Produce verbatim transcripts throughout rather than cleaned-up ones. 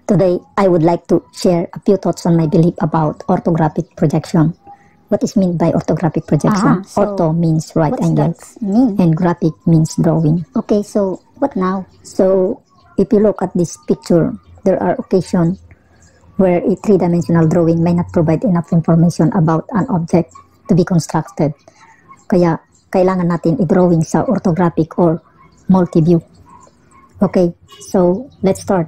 Today, I would like to share a few thoughts on my belief about orthographic projection. What is meant by orthographic projection? Ah, so Ortho means right what's angle, that mean? and graphic means drawing. Okay, so what now? So, if you look at this picture, there are occasions where a three-dimensional drawing may not provide enough information about an object to be constructed. Kaya, kailangan natin i-drawing sa orthographic or multi-view. Okay, so let's start.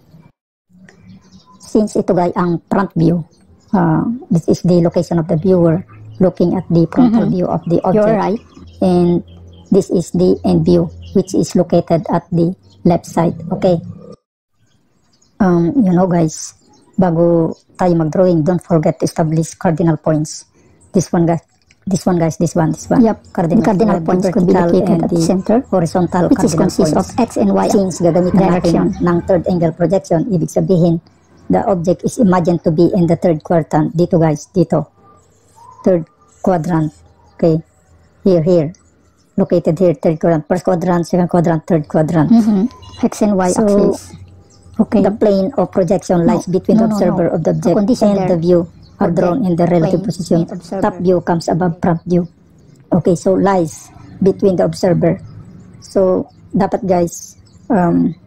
Since ito guys ang front view, uh, this is the location of the viewer looking at the frontal Mm-hmm. view of the object. You're right. And this is the end view, which is located at the left side. Okay. Um, you know guys, bago tayo mag-drawing, don't forget to establish cardinal points. This one guys, this one guys, this one, this one. Yep, Cardinal, the cardinal the points could be vertical located and at the the center, horizontal which is cardinal consists points. of X and Y Since gagamitan direction. natin ng third angle projection, ibig sabihin, the object is imagined to be in the third quadrant. Dito guys, dito. Third quadrant. Okay. Here, here. Located here, third quadrant. First quadrant, second quadrant, third quadrant. Mm-hmm. X and Y So, axis. Okay. The plane of projection lies No, between no, the no, observer no. of the The object condition and there, the view are object, drawn in the relative plane, position. and observer. Top view comes above front view. Okay, so lies between the observer. So, dapat guys, um,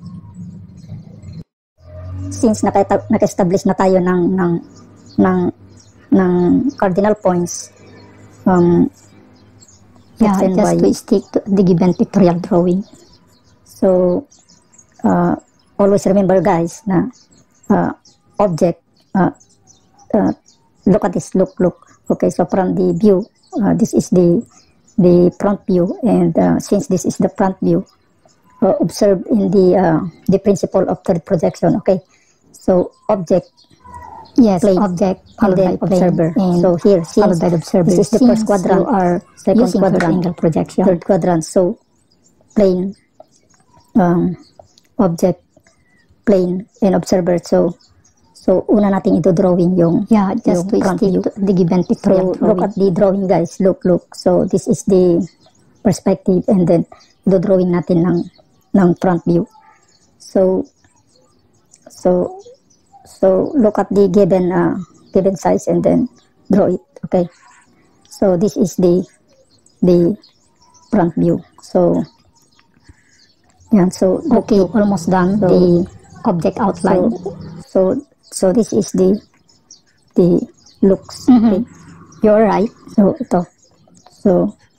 since naka- naka-establish na tayo ng, ng, ng, ng cardinal points, um, Yeah, X and just Y. to stick to the given pictorial drawing. So, uh, always remember guys na uh, object, uh, uh, look at this, look, look. Okay, so from the view, uh, this is the the front view, and uh, since this is the front view, uh, observe in the uh, the principle of third projection. Okay, so object, Yes, plane, object and followed then by plane, observer. and So here, followed since by the observer. this is the Since first quadrant, you are second using first quadrant, angle projection. third quadrant, so plane, um, object, plane, and observer. So, so una nating ito drawing yung Yeah, just yung to front stick view. to the given So pictorial look drawing. at the drawing guys. Look, look. So this is the perspective, and then ito drawing natin ng ng front view. So so so look at the given uh, given size and then draw it. Okay. So this is the the front view. So yeah. So look, Okay, look. almost done. So- The object outline. So so this is the the looks. Mhm. Okay. You're right. So ito. So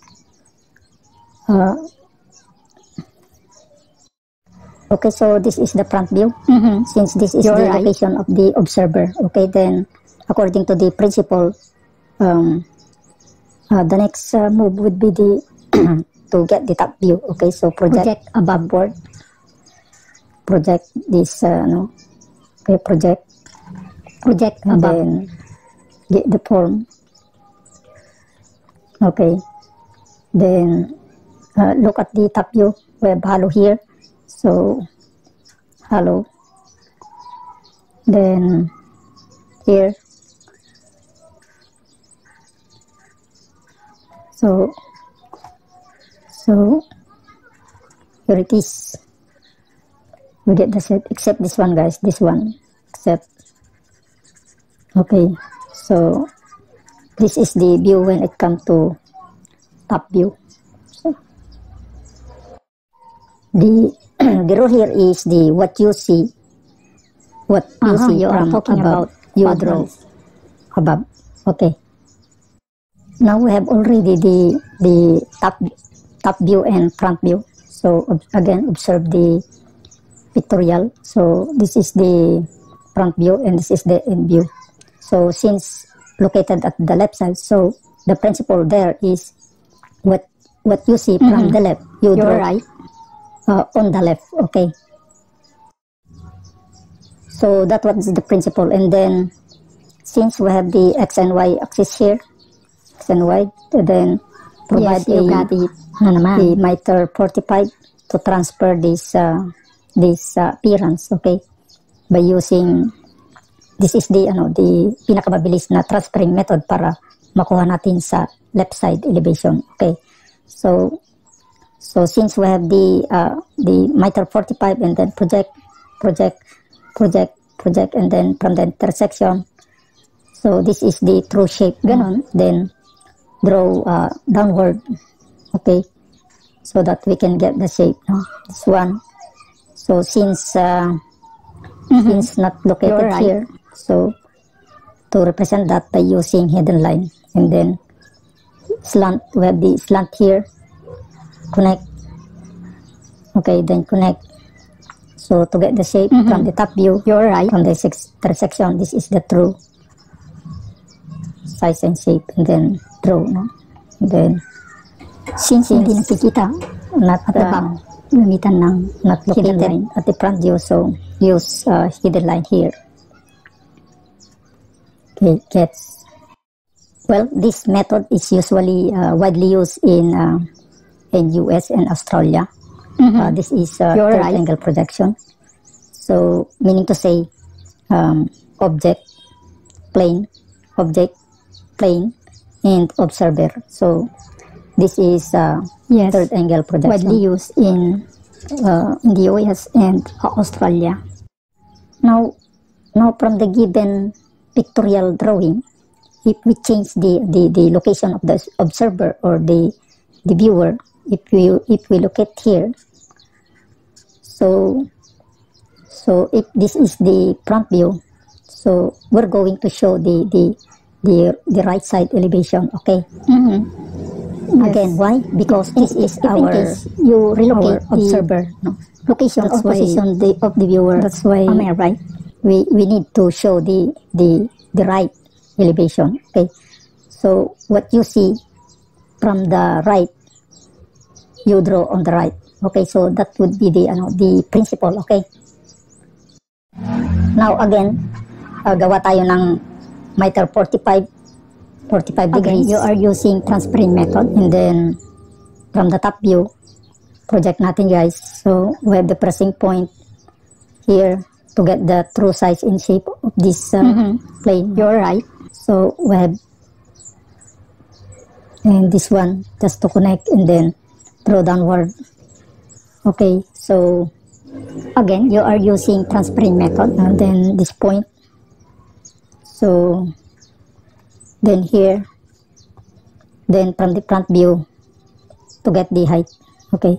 uh, okay, so this is the front view. Mm-hmm. Since this is You're the right. location of the observer. Okay, then according to the principle, um, uh, the next uh, move would be the to get the top view. Okay, so project, Project aboveboard. Project this, uh, no. Okay, project, Project and above. then get the form. Okay, then uh, look at the top view. We have hollow here, so hollow. Then here, so so here it is. We get the set, except this one guys, this one, except. Okay, so this is the view when it comes to top view. So, the the rule here is the what you see, what you Uh-huh, see you are from talking above, about you draw quadrants. above. Okay. Now we have already the the top top view and front view. So ob- again, observe the pictorial. So this is the front view and this is the end view. So since located at the left side, so the principle there is what what you see from Mhm. the left, you You're draw right. uh, on the left. Okay. So that was the principle, and then since we have the x and y axis here, x and y, then provide Yes, you a got it. na naman, the meter forty-five to transfer this uh, this uh, appearance, okay, by using this is the ano the pinakamabilis na transferring method para makuha natin sa left side elevation. Okay, so so since we have the uh, the meter forty-five and then project project project, project, and then from the intersection. So this is the true shape, ganon. Then draw uh, downward, okay, so that we can get the shape, no? This one. So since uh, mm-hmm. since not located right. here, so to represent that by using hidden line, and then slant, we have the slant here, connect, okay, then connect. So to get the shape mm-hmm. from the top view, you're right, from the intersection, this is the true size and shape, and then draw, no? And then since hindi nakikita not at the back, gamitan ng not located line at the front view, so use uh, hidden line here. Okay, gets. Well, this method is usually uh, widely used in uh, in U S and Australia. Mm-hmm. Uh, this is uh, third right. angle projection. So meaning to say, um, object, plane, object, plane, and observer. So this is uh, yes. third angle projection, widely used in uh, in the U S and uh, Australia. Now, now from the given pictorial drawing, if we change the, the, the location of the observer or the the viewer, if we if we look at here, so so if this is the front view, so we're going to show the the the, the right side elevation, okay. Mm-hmm. Yes. Again, why? Because this is if our you relocate our observer, no? Location that's or position the, of the viewer. That's why, am I right? We we need to show the the the right elevation, okay. So what you see from the right, you draw on the right, okay. So that would be the ano the principle, okay. Now again, uh, gawa tayo ng meter forty-five degrees. You are using transparent method, and then from the top view, project natin guys. So we have the pressing point here to get the true size and shape of this uh, mm-hmm. plane. You're right. So we have, and this one just to connect, and then draw downward. Okay, so again you are using transparent method, and then this point. So then here, then from the front view to get the height, okay.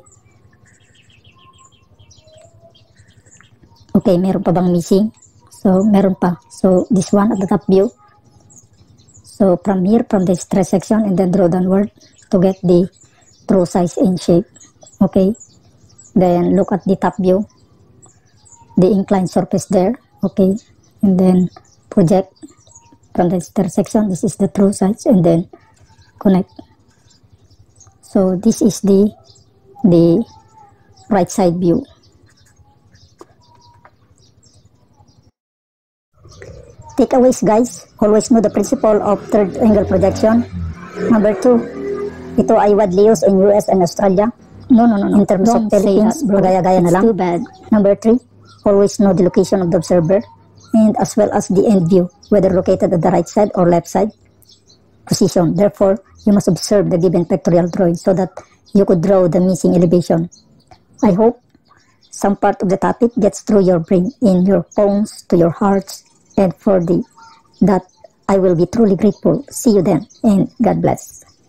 Okay, meron pa bang missing? So meron pa. So this one at the top view. So from here, from this intersection, and then draw downward to get the true size and shape, okay. Then look at the top view, the inclined surface there, okay, and then project from the intersection. This is the true size, and then connect. So this is the the right side view. Takeaways guys, always know the principle of third angle projection. Number two, ito ay widely used in U S and Australia. No, no, no, no. In terms Don't of Philippines, magaya-gaya na lang. Too bad. Number three, always know the location of the observer, and as well as the end view, whether located at the right side or left side position. Therefore, you must observe the given pictorial drawing so that you could draw the missing elevation. I hope some part of the topic gets through your brain, in your phones, to your hearts, and for the that I will be truly grateful. See you then, and God bless.